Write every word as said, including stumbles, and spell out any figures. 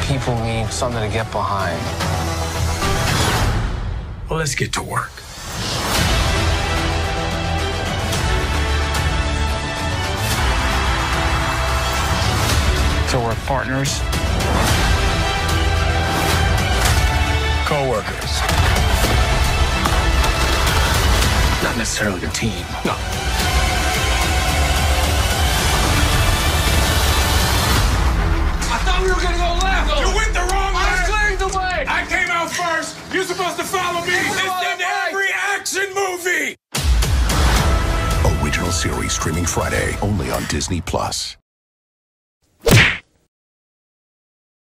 people need something to get behind. Well, let's get to work. So we're partners. Co-workers. Not necessarily a team. No. I thought we were gonna go left. You went the wrong way. I was clearing the way. I came out first. You're supposed to follow me. It's in every action movie. Original series streaming Friday only on Disney Plus.